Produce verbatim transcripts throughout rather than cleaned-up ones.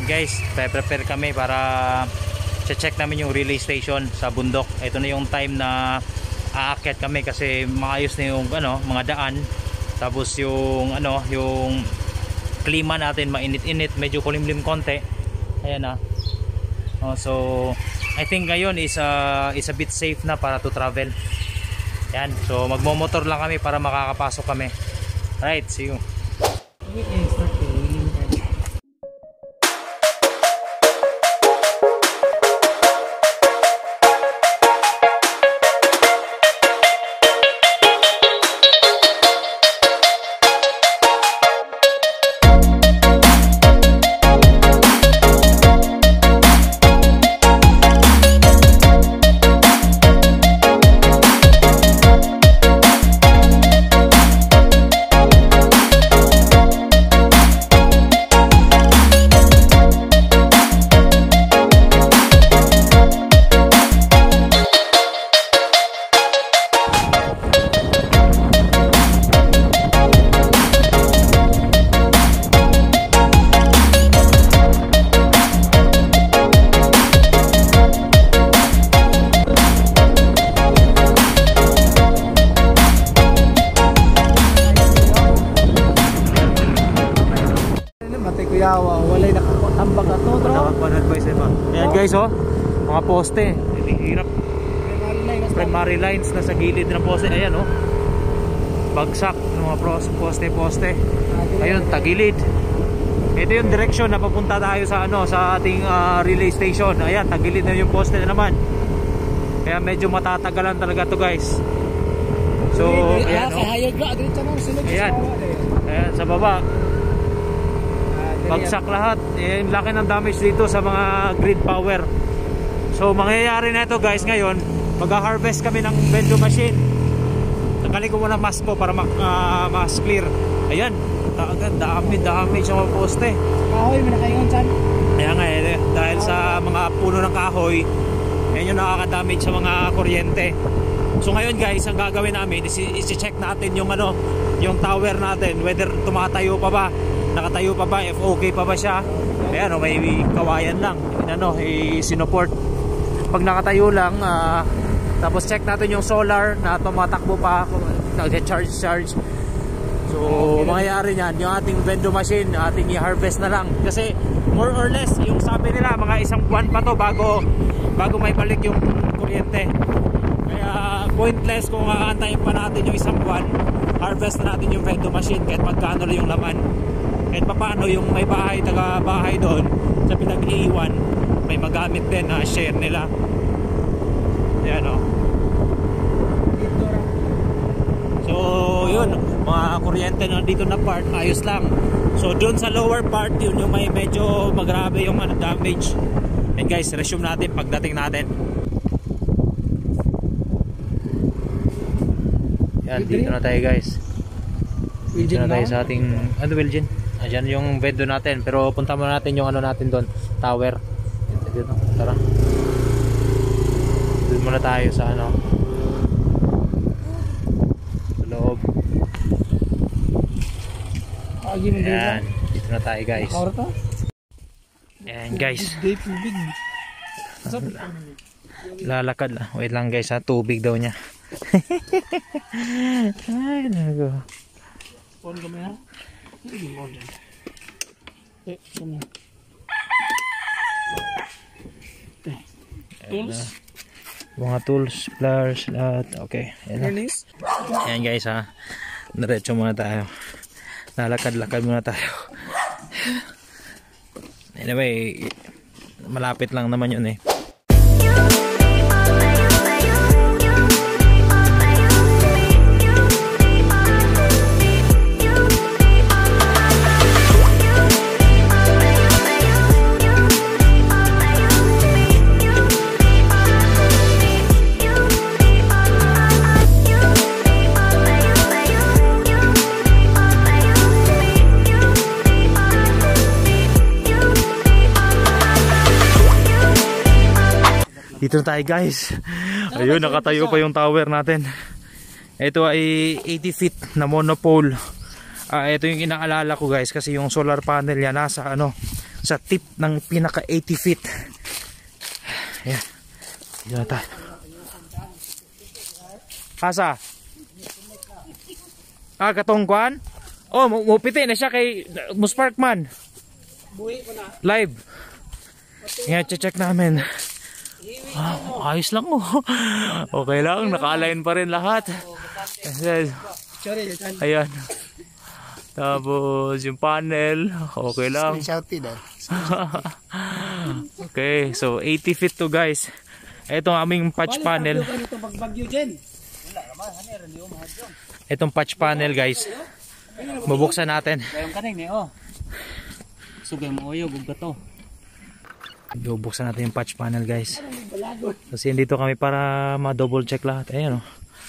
guys, pre-prepare kami para check namin yung relay station sa bundok. Ito na yung time na aakyat kami kasi maayos na yung ano, mga daan. Tapos yung ano, yung klima natin mainit-init, medyo kulimlim konti. Ayan na. Oh, so I think ngayon is uh, is a bit safe na para to travel. Yan. So magmo-motor lang kami para makakapasok kami. Right, see you. Walay nakatambag ato bro. Naka-advise ba? Ayan guys oh, mga poste. Hirap. Primary lines na sa gilid ng poste. Ayan oh. Bagsak ng mga poste-poste. Ayun, tagilid. Ito yung direction na papunta tayo sa ano, sa ating uh, relay station. Ayan, tagilid na yung poste na naman. Kaya medyo matatagalan talaga to guys. So, ayan oh. Ayan. Ayan, sa baba. Bagsak lahat. Eh, laki ng damage dito sa mga grid power. So mangyayari na ito guys ngayon. Mag-harvest kami ng bendo machine. Tanggalin ko muna mask ko para ma uh, mas clear. Ayan. Agad dami dami sa mga poste. Kahoy mo na kayo dyan. Ayan nga eh. Dahil sa mga puno ng kahoy, yan yung nakaka-damage sa mga kuryente. So ngayon guys, ang gagawin namin is i-check natin yung ano, yung tower natin, whether tumatayo pa ba, nakatayo pa ba, if okay pa ba siya. Ayan o, may kawayan lang, ano, i-sinuport. Pag nakatayo lang, uh, tapos check natin yung solar na tumatakbo pa, nag-charge charge. So mangyayari nyan, yung ating vendo machine, ating i-harvest na lang. Kasi more or less, yung sabi nila, mga isang buwan pa to bago, bago may balik yung kuryente. Kaya pointless kung aantayin pa natin yung isang buwan, harvest na natin yung vendo machine kahit magkano lang yung laman. Kahit paano yung may bahay, taga bahay doon sa pinag-iiwan, may magamit din na share nila. Ayan o. So yun, mga kuryente na dito na part, ayos lang. So doon sa lower part, yun yung may medyo magrabe yung ano, damage. And guys, resume natin pagdating natin. Yan, dito na tayo guys. Dito na tayo sa ating, ano Wilgen? Ayan yung vendo natin, pero punta muna natin yung ano natin doon, tower. Dito, tara. Doon muna tayo sa ano, sa loob. Ayan, dito na tayo guys. Ayan guys. Lalakad lang. Wait lang guys ha, tubig daw niya. Ay, nago. Pon kami ha. Eh, sini. Tools. Mga tools, pliers, lahat. Okay. Ayan, ayan guys ha. Diretso muna tayo. Lalakad-lakad muna tayo. Anyway, malapit lang naman yun eh. Dito tayo guys. Ayun, nakatayo pa yung tower natin. Ito ay eighty feet na monopole. uh, Ito yung inaalala ko guys, kasi yung solar panel yan nasa ano, sa tip ng pinaka eighty feet. Ayan. Dito na tayo. Asa? Ah, katongkuan? Oh, mupiti na siya kay Musparkman. Live. Ayan, check namin. Ah, ayos lang mo. Okay lang, naka-align pa rin lahat. Ayan. Tapos yung panel, okay lang. Okay, so eighty feet to guys. Ito ang aming patch panel. Itong patch panel guys. Bubuksan natin. Bubuksan natin yung patch panel guys. Kasi dito kami para ma-double check lahat. Ayan o.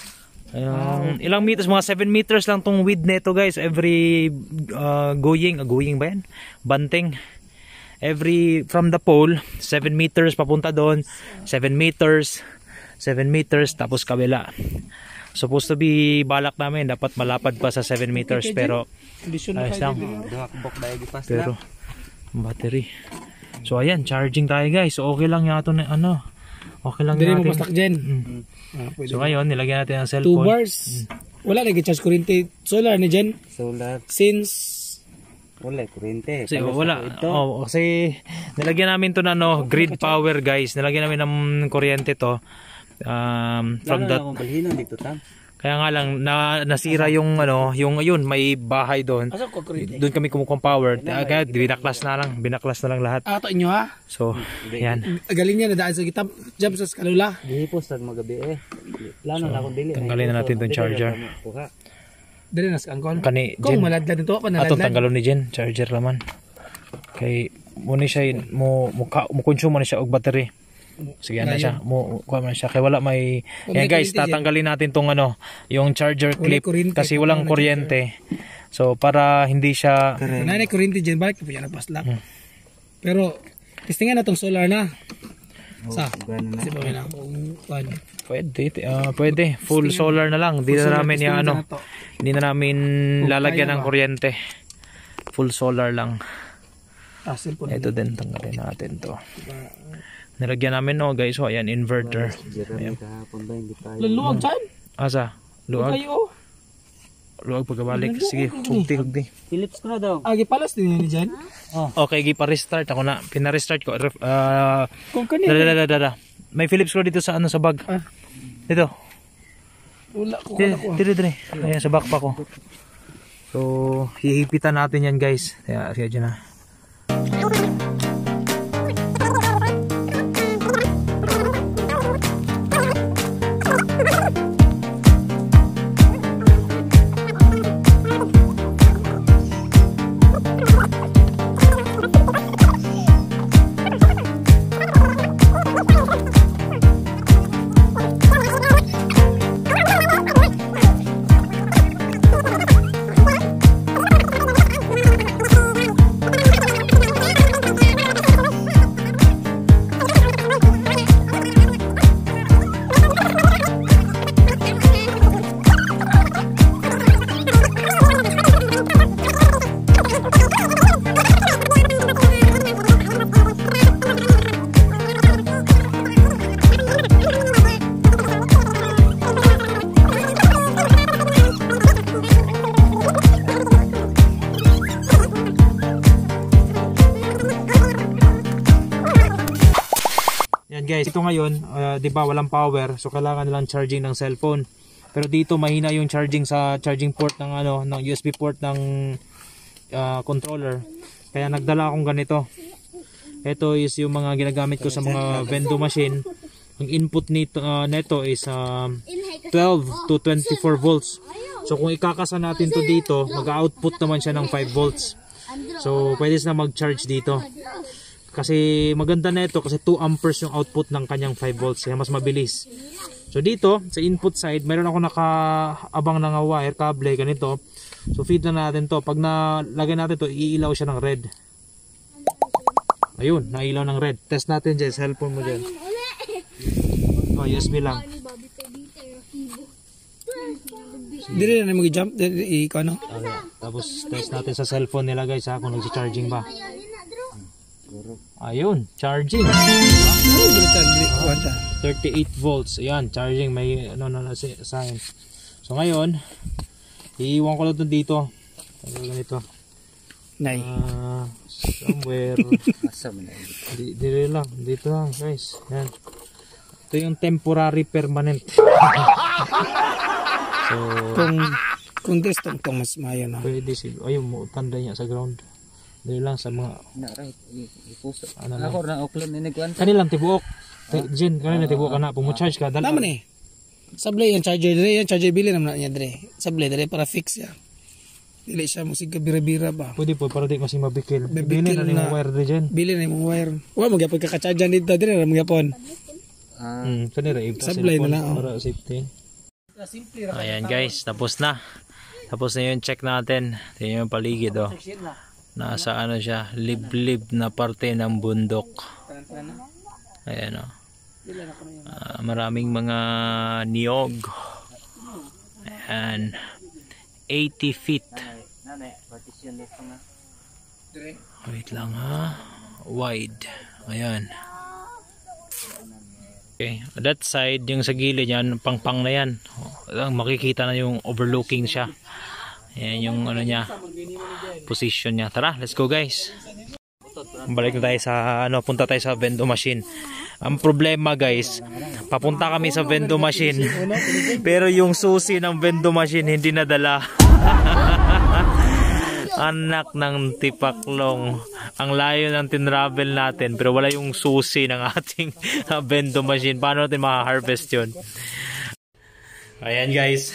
Um, ilang meters, mga seven meters lang tong width neto guys. Every uh, going, uh, going ba yan? Banting. Every from the pole, seven meters papunta doon, seven meters, seven meters tapos kabila. Supposed to be balak namin dapat malapad pa sa seven meters pero ayos lang. Pero battery. So ayan, charging tayo guys. So okay lang yato na ano. Okay lang natin. Hindi mo bastak dyan. Mm. Ah, so ngayon, nilagyan natin ang cellphone. two bars. Mm. Wala nag-charge kuryente. Solar ni dyan? Solar. Since... Wala kuryente. Kasi wala. Oh, kasi nilagyan namin to na no, grid power guys. Nilagyan namin ng kuryente to. Um, from that. Dito, tam? Kaya nga lang na, nasira yung ano, yung ayun, may bahay doon. Doon kami kumukuha power. Kaya binaklas na lang, binaklas na lang lahat. Ah, to inyo ha? So, yan. Galing niya na daan sa kitap, jump sa skalula. Gihipos tag magabi eh. Plano na akong dili. Tanggalin na natin tong charger. Dali nas kangkon. Kani Kung Jen. maladlad nito, pa naladlad. Atong tanggalon ni Jen, charger laman. Kay mo ni siya mo mo, mo consume na siya og battery. Sige na siya, mo kuha man siya kay wala may. Yan guys, tatanggalin natin tong ano, yung charger clip kasi walang kuryente. So para hindi siya na kuryente diyan balik po yan paslak. Hmm. Pero testingan na tong solar na. Sa. Kasi ba na pwede, uh, pwede full solar na lang. Hindi na namin ya ano. Hindi na namin lalagyan ng kuryente. Full solar lang. Ito din tanggalin natin to. Nilagyan namin no guys, so ayan inverter. Ayan. Luwag dyan? Asa? Luwag? Luwag pagkabalik. Sige, hugdi, hugdi. Philips ko na daw. Agi palas din yan dyan? Okay, gipa-restart ako na. Pina-restart ko. Uh, Kung kanina. Dada, dada, dada. May Philips ko dito sa ano sa bag. Ah. Dito. Wala ko. Dito, dito. Ayan sa backpack ko. So, hihipitan natin yan guys. Kaya, sige dyan na. Guys, ito ngayon, uh, 'di ba, walang power, so kailangan nilang charging ng cellphone. Pero dito mahina yung charging sa charging port ng ano, ng U S B port ng uh, controller. Kaya nagdala akong ganito. Ito is yung mga ginagamit ko sa mga vendo machine. Ang input nito uh, neto is uh, twelve to twenty-four volts. So kung ikakasa natin to dito, mag-output naman siya ng five volts. So pwede na mag-charge dito. Kasi maganda na ito kasi two amperes yung output ng kanyang five volts, kaya mas mabilis. So dito sa input side mayroon ako nakaabang na wire cable ganito. So feed na natin to. Pag nalagay natin to, iilaw siya ng red. Ayun, nailaw ng red. Test natin dyan, cellphone mo dyan. Oh, U S B lang. Dire na mag-jump, ikaw no? Okay. Tapos test natin sa cellphone nila guys ha, kung nagsi-charging ba. Siguro. Ayun, charging. Ano gini siya? Gini kuha siya. thirty-eight volts. Ayan, charging. May ano na si sign. So ngayon, iiwan ko lang ito dito. Ano ganito? Nay. Ah, somewhere. Asa man na. Di, dito lang. Dito lang, guys. Yan. Ito yung temporary permanent. So, Kung kung this tong tong mas mayo na. pwede siguro. Ayun mo, tanda niya sa ground. Dito lang sa mga, Na right. Ipuso. ano lang. Ako na Auckland ini kuan. Kanilang tibuok. Te- Jen, kanila tibuok ka na. Pumocharge ka. Dala. Naman eh. Sablay yung charger dire, yung charger bili naman niya dire. Sablay dire para fix ya. Dili siya mo sig bira-bira ba. Pwede po, para di masing mabikil. Mabikil Bili na rin na. yung wire din dyan. Bili na yung wire. Wa mo gyapon ka-charger dito dire, mo gyapon. Ah, Hmm, kanila yung Sablay na lang, oh. para safety. Ayan guys, tapos na. Tapos na yung check natin. Tingnan yung paligid oh. Nasa ano siya, liblib na parte ng bundok. Ayan oh. Ah, maraming mga niyog. Ayan. eighty feet. nanay, partition left nga. Wait lang ha. Wide. Ayan. Okay, that side, yung sa gilid yan, pang-pang na yan. Oh, makikita na yung overlooking siya. Ayan yung ano niya, position niya. Tara, let's go guys. Balik na tayo sa, ano, punta tayo sa vendo machine. Ang problema guys, papunta kami sa vendo machine. Pero yung susi ng vendo machine hindi nadala. Anak ng tipaklong. Ang layo ng tinravel natin pero wala yung susi ng ating uh, vendo machine. Paano natin maka-harvest yun? Ayan guys.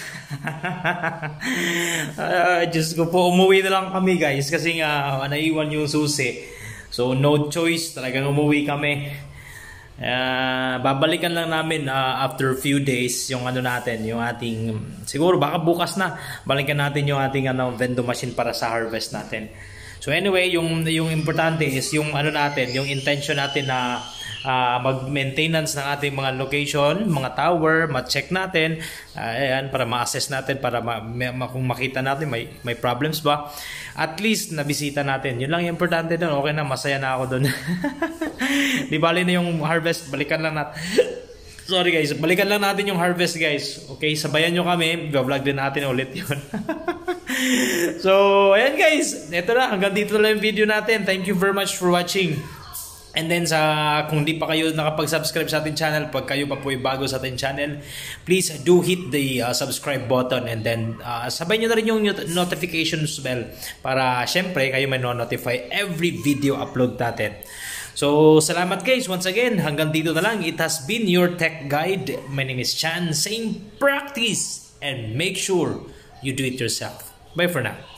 uh, Diyos ko po, umuwi na lang kami guys kasi nga uh, naiwan yung susi. So no choice, talagang umuwi kami. Uh, babalikan lang namin uh, after few days yung ano natin, yung ating, siguro baka bukas na balikan natin yung ating ano, vendo machine para sa harvest natin. So anyway, yung yung importante is yung ano natin, yung intention natin na uh, mag-maintenance ng ating mga location, mga tower, ma-check natin, uh, ayan, para ma-assess natin, para ma ma kung makita natin may may problems ba. At least nabisita natin. Yun lang yung importante doon. Okay na, masaya na ako doon. Di bali na yung harvest, balikan lang natin. Sorry guys, balikan lang natin yung harvest guys. Okay, sabayan nyo kami, vlog din natin ulit yun. So, ayan guys, ito na, hanggang dito na lang yung video natin. Thank you very much for watching. And then sa kung di pa kayo nakapag-subscribe sa ating channel, pag kayo pa po ay bago sa ating channel, please do hit the uh, subscribe button and then uh, sabay nyo na rin yung notifications bell para syempre kayo may notify every video upload natin. So salamat guys once again, hanggang dito na lang. It has been your tech guide. My name is Chan, saying practice and make sure you do it yourself. Bye for now.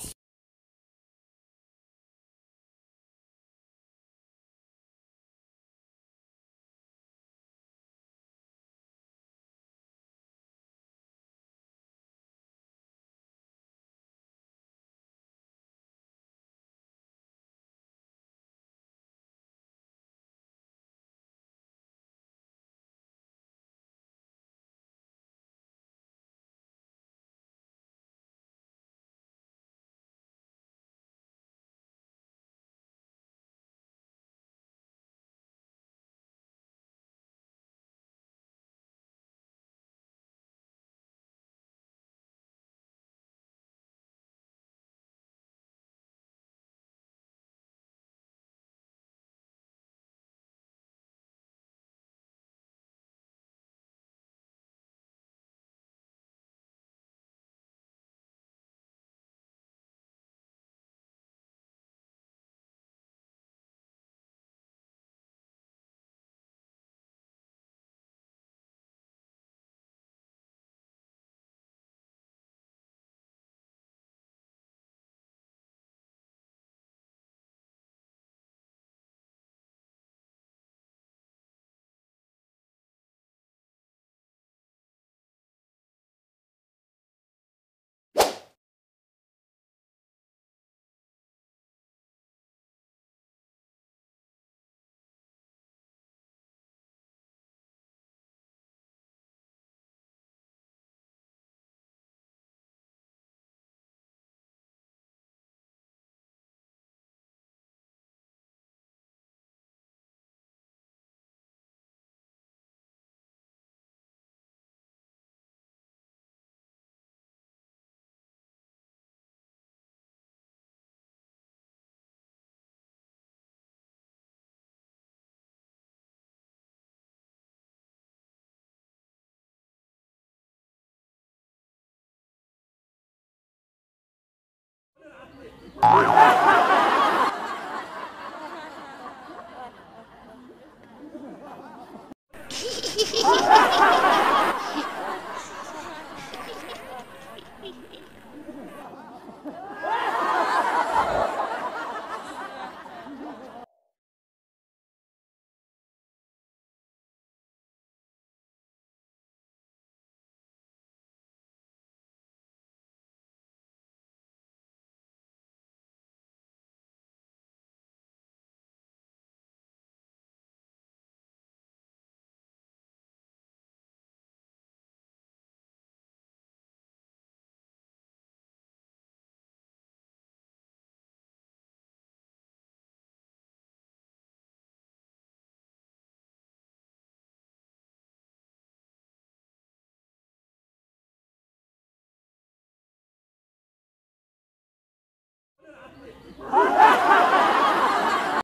Ah!